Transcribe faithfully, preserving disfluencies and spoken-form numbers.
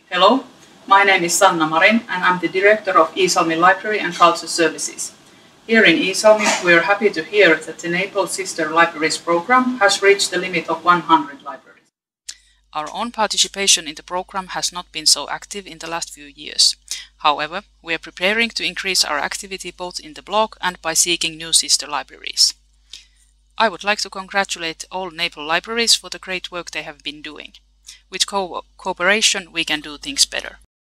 Hello, my name is Sanna Marin and I'm the Director of Iisalmi Library and Culture Services. Here in Iisalmi, we are happy to hear that the Naples Sister Libraries program has reached the limit of one hundred libraries. Our own participation in the program has not been so active in the last few years. However, we are preparing to increase our activity both in the blog and by seeking new sister libraries. I would like to congratulate all Naples libraries for the great work they have been doing. With co cooperation, we can do things better.